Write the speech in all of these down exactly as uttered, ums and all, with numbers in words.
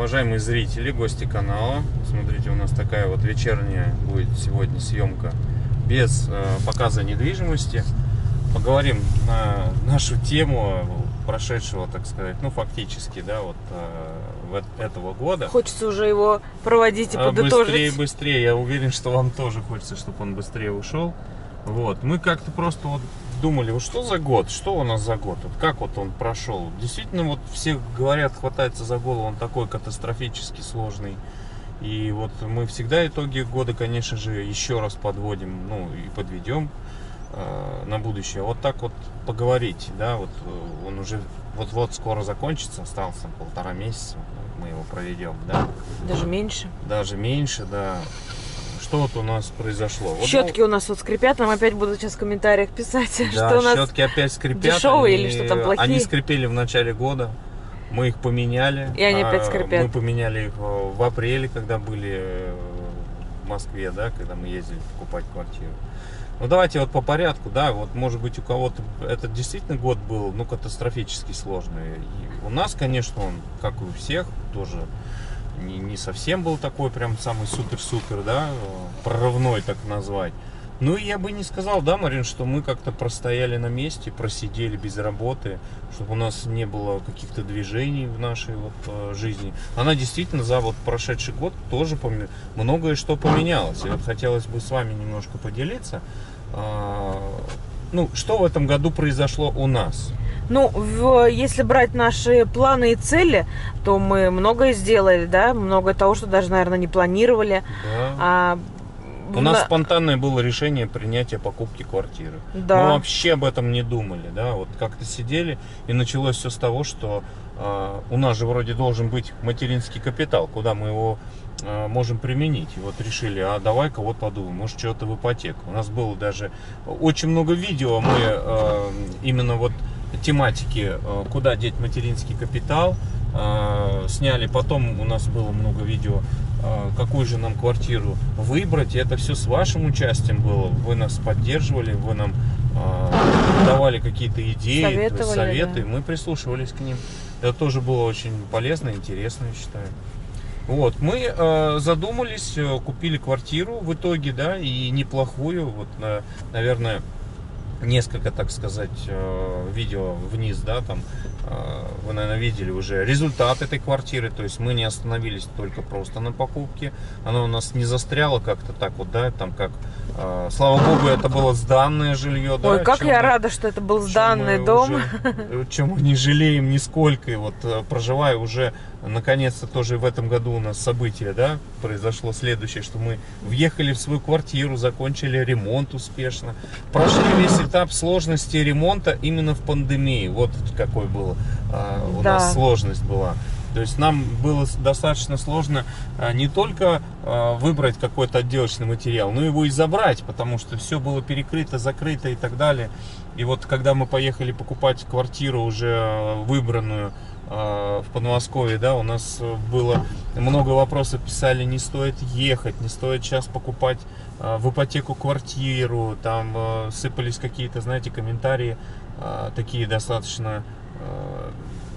Уважаемые зрители, гости канала, смотрите, у нас такая вот вечерняя будет сегодня съемка без э, показа недвижимости. Поговорим на нашу тему прошедшего, так сказать, ну фактически, да, вот э, этого года. Хочется уже его проводить и подытожить. Быстрее, быстрее. Я уверен, что вам тоже хочется, чтобы он быстрее ушел. Вот, мы как-то просто вот думали, вот что за год, что у нас за год, вот как вот он прошел. Действительно, вот все говорят, хватается за голову, он такой катастрофически сложный. И вот мы всегда итоги года, конечно же, еще раз подводим, ну и подведем э, на будущее. Вот так вот поговорить, да, вот он уже вот-вот скоро закончится, остался полтора месяца, мы его проведем, да. Даже меньше. Даже меньше, да. Что вот у нас произошло? Щетки вот, у нас вот скрипят, нам опять будут сейчас в комментариях писать, да, что у нас щетки опять скрипят. Дешевые они, или что там плохие. Они скрипели в начале года, мы их поменяли. И они а, опять скрипят. Мы поменяли их в апреле, когда были в Москве, да, когда мы ездили покупать квартиру. Ну давайте вот по порядку, да, вот может быть у кого-то этот действительно год был, ну, катастрофически сложный. И у нас, конечно, он, как и у всех, тоже Не, не совсем был такой прям самый супер-супер, да, прорывной, так назвать. Ну и я бы не сказал, да, Марин, что мы как-то простояли на месте, просидели без работы, чтобы у нас не было каких-то движений в нашей вот жизни. Она действительно за вот прошедший год тоже помню, многое что поменялось. И вот хотелось бы с вами немножко поделиться. Ну, что в этом году произошло у нас? Ну, в, если брать наши планы и цели, то мы многое сделали, да, многое того, что даже, наверное, не планировали. Да. А, У нас на... спонтанное было решение принятия покупки квартиры. Да. Мы вообще об этом не думали, да, вот как-то сидели, и началось все с того, что э, у нас же вроде должен быть материнский капитал, куда мы его э, можем применить. И вот решили, а давай-ка вот подумаем, может что-то в ипотеку. У нас было даже очень много видео, мы э, именно вот тематики, куда деть материнский капитал, сняли. Потом у нас было много видео, какую же нам квартиру выбрать. И это все с вашим участием было. Вы нас поддерживали, вы нам давали какие-то идеи, Советовали, советы. да. Мы прислушивались к ним. Это тоже было очень полезно и интересно, я считаю. Вот, мы э, задумались, купили квартиру в итоге, да, и неплохую. Вот, э, наверное, несколько, так сказать, видео вниз, да, там вы, наверное, видели уже результат этой квартиры, то есть мы не остановились только просто на покупке, она у нас не застряла как-то так вот, да, там как, слава богу, это было сданное жилье, да. Ой, как я мы, рада, что это был сданный дом. Уже, чем мы не жалеем нисколько, и вот проживая уже, наконец-то тоже в этом году у нас событие, да, произошло следующее, что мы въехали в свою квартиру, закончили ремонт успешно, прошли весь этап сложности ремонта именно в пандемии. Вот какой был а, у да. нас сложность была. То есть нам было достаточно сложно а, не только а, выбрать какой-то отделочный материал, но его и забрать, потому что все было перекрыто, закрыто и так далее. И вот когда мы поехали покупать квартиру уже выбранную а, в Подмосковье, да, у нас было много вопросов, писали, не стоит ехать, не стоит сейчас покупать а, в ипотеку квартиру, там а, сыпались какие-то, знаете, комментарии а, такие достаточно а,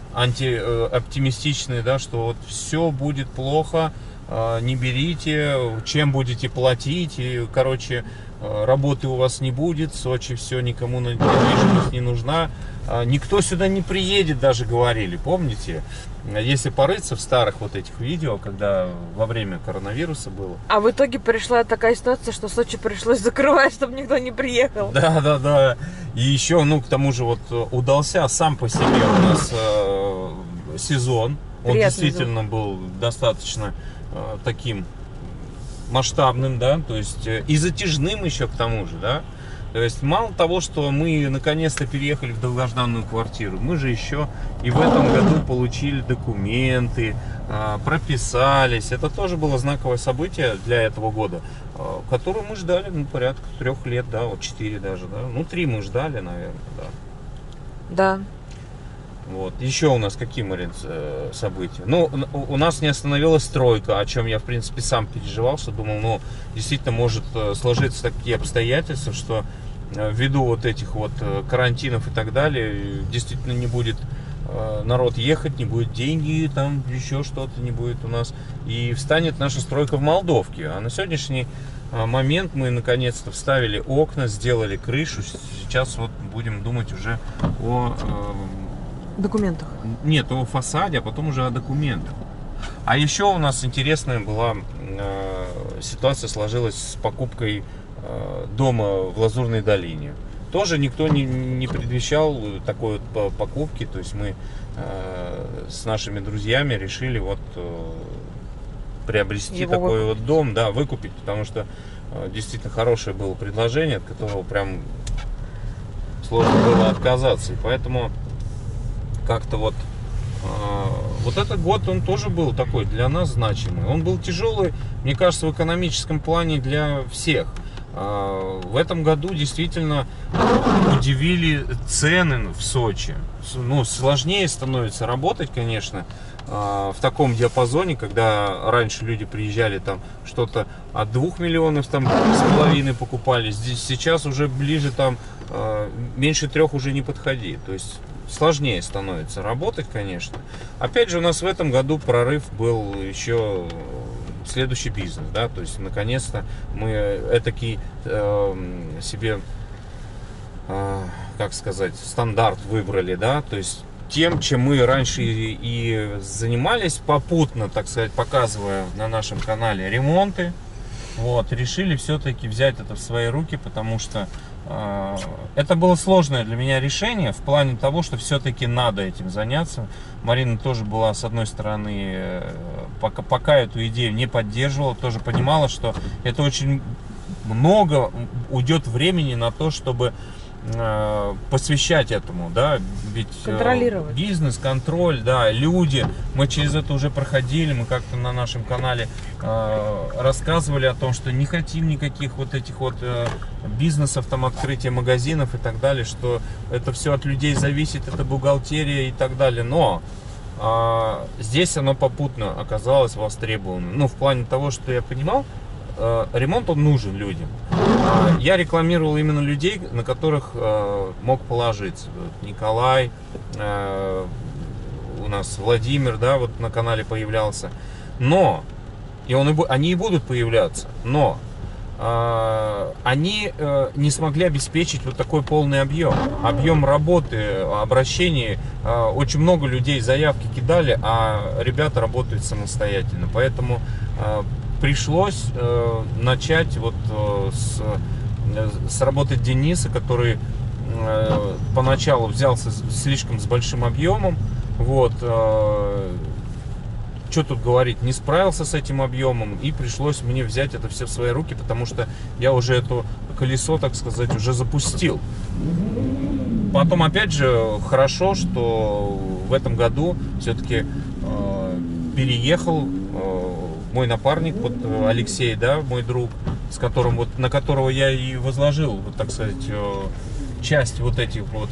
антиоптимистичные, да, что вот все будет плохо, не берите, чем будете платить, и, короче, работы у вас не будет, в Сочи все, никому недвижимость не нужна, никто сюда не приедет, даже говорили, помните? Если порыться в старых вот этих видео, когда во время коронавируса было. А в итоге пришла такая ситуация, что Сочи пришлось закрывать, чтобы никто не приехал. Да, да, да. И еще, ну, к тому же, вот удался сам по себе у нас э, сезон. Он Приятный действительно звук. был достаточно э, таким масштабным, да, то есть э, и затяжным еще к тому же, да. То есть мало того, что мы наконец-то переехали в долгожданную квартиру, мы же еще и в этом году получили документы, прописались. Это тоже было знаковое событие для этого года, которое мы ждали, ну, порядка трех лет, да, вот четыре даже, да, ну, три мы ждали, наверное, да. Да. Вот. Еще у нас какие, Марин, события? Ну, у нас не остановилась стройка, о чем я, в принципе, сам переживал, что думал, ну, действительно может сложиться такие обстоятельства, что ввиду вот этих вот карантинов и так далее, действительно не будет народ ехать, не будет деньги, там еще что-то не будет у нас. И встанет наша стройка в Молдовке. А на сегодняшний момент мы наконец-то вставили окна, сделали крышу. Сейчас вот будем думать уже о... документах. Нет, о фасаде, а потом уже о документах. А еще у нас интересная была э, ситуация сложилась с покупкой э, дома в Лазурной долине. Тоже никто не, не предвещал такой вот покупки. То есть мы э, с нашими друзьями решили вот э, приобрести Его такой выкупить. вот дом, да, выкупить, потому что э, действительно хорошее было предложение, от которого прям сложно было отказаться. И поэтому как-то вот вот этот год, он тоже был такой для нас значимый. Он был тяжелый, мне кажется, в экономическом плане для всех. В этом году действительно удивили цены в Сочи. Ну, сложнее становится работать, конечно, в таком диапазоне, когда раньше люди приезжали там что-то от двух миллионов там с половиной покупали. Здесь сейчас уже ближе там меньше трех уже не подходи. То есть сложнее становится работать, конечно. Опять же, у нас в этом году прорыв был еще следующий бизнес, да, то есть наконец-то мы этакий э, себе, э, как сказать, стандарт выбрали, да, то есть тем, чем мы раньше и, и занимались, попутно, так сказать, показывая на нашем канале ремонты, вот, решили все-таки взять это в свои руки, потому что э, это было сложное для меня решение в плане того, что все-таки надо этим заняться. Марина тоже была, с одной стороны, э, пока, пока эту идею не поддерживала, тоже понимала, что это очень много уйдет времени на то, чтобы э, посвящать этому, да, ведь контролировать. Э, бизнес, контроль, да, люди, мы через это уже проходили, мы как-то на нашем канале э, рассказывали о том, что не хотим никаких вот этих вот э, бизнесов, там, открытия магазинов и так далее, что это все от людей зависит, это бухгалтерия и так далее, но э, здесь оно попутно оказалось востребованным, ну, в плане того, что я понимал, э, ремонт он нужен людям. Я рекламировал именно людей, на которых э, мог положиться. Вот Николай, э, у нас Владимир, да, вот на канале появлялся. Но, и он и, они и будут появляться, но э, они э, не смогли обеспечить вот такой полный объем. Объем работы, обращений. Э, очень много людей заявки кидали, а ребята работают самостоятельно. Поэтому э, пришлось э, начать вот э, с, э, с работы Дениса, который э, поначалу взялся слишком с большим объемом. Вот, э, что тут говорить, не справился с этим объемом, и пришлось мне взять это все в свои руки, потому что я уже это колесо, так сказать, уже запустил. Потом, опять же, хорошо, что в этом году все-таки э, переехал э, мой напарник, вот Алексей, да, мой друг, с которым вот, на которого я и возложил, вот, так сказать, часть вот этих вот,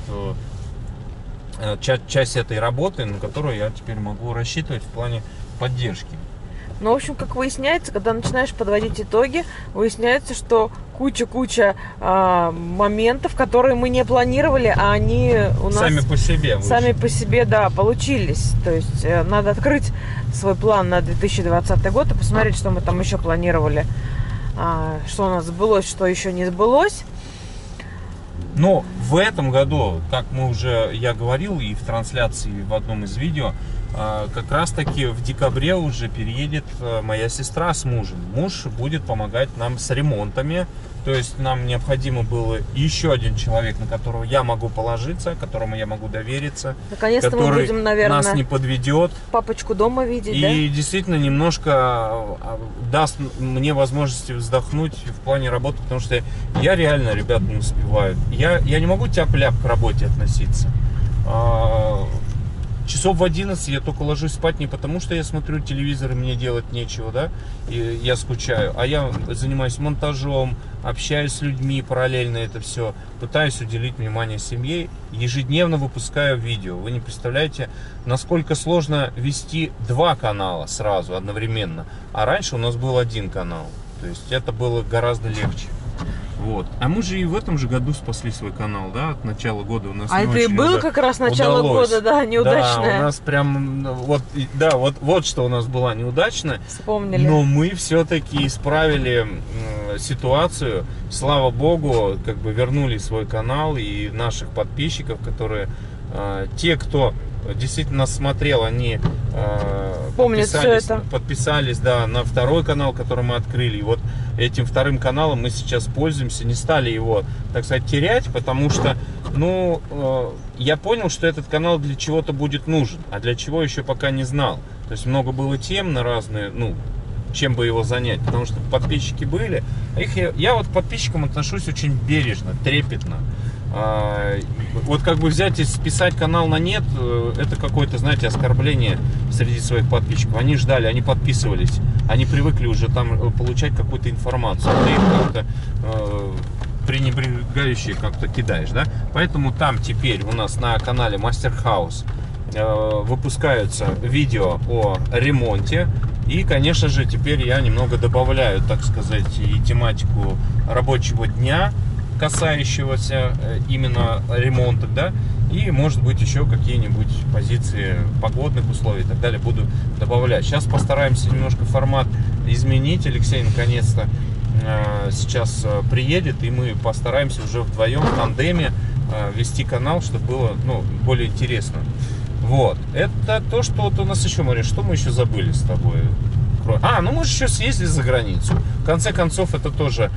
часть, часть этой работы, на которую я теперь могу рассчитывать в плане поддержки. Ну, в общем, как выясняется, когда начинаешь подводить итоги, выясняется, что куча-куча э, моментов, которые мы не планировали, а они у нас сами по себе вышли. Сами по себе, да, получились. То есть э, надо открыть свой план на две тысячи двадцатый год и посмотреть, что мы там еще планировали, э, что у нас сбылось, что еще не сбылось. Но в этом году, как мы уже, я говорил и в трансляции, и в одном из видео, как раз таки в декабре уже переедет моя сестра с мужем. Муж будет помогать нам с ремонтами. То есть нам необходимо было еще один человек, на которого я могу положиться, которому я могу довериться. Наконец-то мы будем, наверное, нас не подведет. Папочку дома видеть, и да? И действительно немножко даст мне возможности вздохнуть в плане работы, потому что я реально, ребят, не успеваю. Я, я не могу тяп-ляп к работе относиться. Часов в одиннадцать я только ложусь спать не потому, что я смотрю телевизор и мне делать нечего, да, и я скучаю, а я занимаюсь монтажом, общаюсь с людьми параллельно, это все, пытаюсь уделить внимание семье, ежедневно выпускаю видео. Вы не представляете, насколько сложно вести два канала сразу, одновременно, а раньше у нас был один канал, то есть это было гораздо легче. Вот. А мы же и в этом же году спасли свой канал, да, от начала года у нас. А не это и очень было уда- как раз начало удалось. года, да, неудачное. Да, у нас прям, ну, вот, и- да, вот, вот что у нас была неудачная. Вспомнили. Но мы все-таки исправили м, ситуацию. Слава богу, как бы вернули свой канал и наших подписчиков, которые э, те, кто действительно нас смотрел, они э, Помнят подписались, всё это. подписались, да, на второй канал, который мы открыли. И вот этим вторым каналом мы сейчас пользуемся, не стали его, так сказать, терять, потому что, ну, э, я понял, что этот канал для чего-то будет нужен, а для чего еще пока не знал. То есть много было тем на разные, ну, чем бы его занять, потому что подписчики были. А их я, я вот к подписчикам отношусь очень бережно, трепетно. А, вот как бы взять и списать канал на нет, это какое-то, знаете, оскорбление среди своих подписчиков. Они ждали, они подписывались, они привыкли уже там получать какую-то информацию. Ты их как-то э, пренебрегающе как-то кидаешь, да? Поэтому там теперь у нас на канале Master House э, выпускаются видео о ремонте. И, конечно же, теперь я немного добавляю, так сказать, и тематику рабочего дня, касающегося именно ремонта, да, и, может быть, еще какие-нибудь позиции погодных условий и так далее буду добавлять. Сейчас постараемся немножко формат изменить. Алексей, наконец-то, сейчас приедет, и мы постараемся уже вдвоем, в тандеме вести канал, чтобы было, ну, более интересно. Вот, это то, что вот у нас еще, Мария, что мы еще забыли с тобой? А, ну мы же еще съездили за границу. В конце концов, это тоже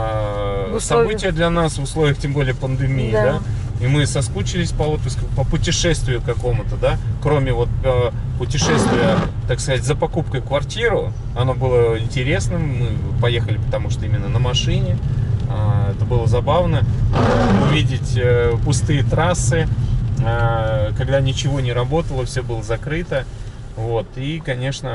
э, событие для нас в условиях, тем более, пандемии, да. да? И мы соскучились по отпуску, по путешествию какому-то, да. Кроме вот э, путешествия, так сказать, за покупкой квартиры. Оно было интересным. Мы поехали, потому что именно на машине. Э, это было забавно. Э, увидеть э, пустые трассы, э, когда ничего не работало, все было закрыто. Вот. И, конечно...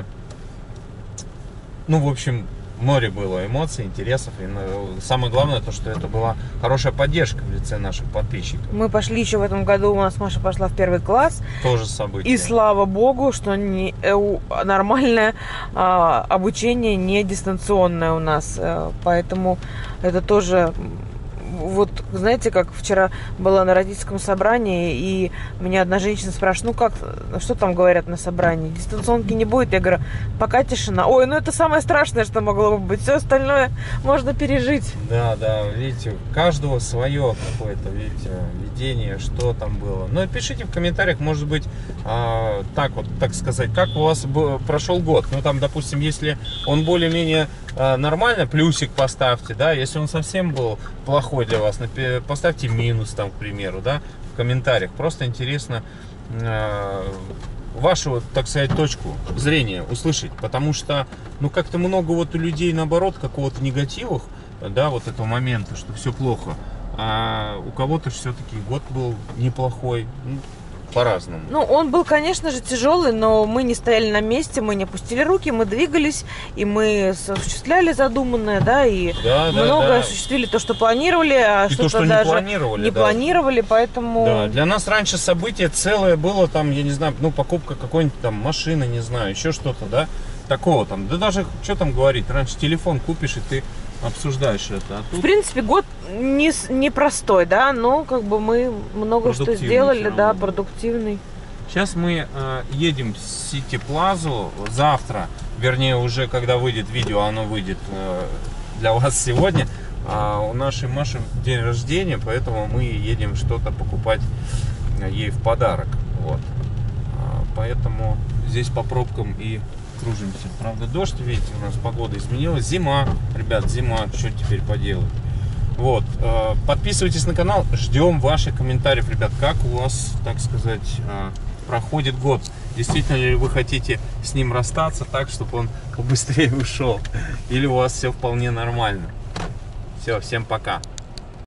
Ну, в общем, море было эмоций, интересов. И ну, самое главное, то, что это была хорошая поддержка в лице наших подписчиков. Мы пошли еще в этом году, у нас Маша пошла в первый класс. Тоже событие. И слава богу, что не, э, нормальное э, обучение не дистанционное у нас. Э, поэтому это тоже... Вот, знаете, как вчера была на родительском собрании, и меня одна женщина спрашивает, ну как, что там говорят на собрании? Дистанционки не будет? Я говорю, пока тишина. Ой, ну это самое страшное, что могло бы быть. Все остальное можно пережить. Да, да, видите, у каждого свое какое-то, видите, видение, что там было. Ну и пишите в комментариях, может быть, а, так вот, так сказать, как у вас был, прошел год. Ну там, допустим, если он более-менее а, нормально, плюсик поставьте, да, если он совсем был плохой для вас, поставьте минус там, к примеру, да, в комментариях. Просто интересно э, вашу, так сказать, точку зрения услышать, потому что, ну, как-то много вот у людей, наоборот, какого-то негатива, да, вот этого момента, что все плохо, а у кого-то все-таки год был неплохой, ну, по-разному. Ну, он был, конечно же, тяжелый, но мы не стояли на месте, мы не опустили руки, мы двигались, и мы осуществляли задуманное, да, и да, много да, да. осуществили то, что планировали, а и что-то то, что даже не планировали. Не да. планировали, поэтому... Да, для нас раньше событие целое было, там, я не знаю, ну, покупка какой-нибудь там машины, не знаю, еще что-то, да, такого там. Да даже, что там говорить, раньше телефон купишь, и ты обсуждаешь это. А тут... В принципе, год не, непростой, да, но как бы мы много что сделали, да, продуктивный. Сейчас мы э, едем в Сити Плазу завтра, вернее уже когда выйдет видео, оно выйдет э, для вас сегодня. А у нашей Маши день рождения, поэтому мы едем что-то покупать ей в подарок. Вот. А, поэтому здесь по пробкам и кружимся. Правда, дождь, видите, у нас погода изменилась. Зима, ребят, зима, что теперь поделать. Вот, э, подписывайтесь на канал, ждем ваших комментариев, ребят, как у вас, так сказать, э, проходит год. Действительно ли вы хотите с ним расстаться так, чтобы он побыстрее ушел? Или у вас все вполне нормально? Все, всем пока.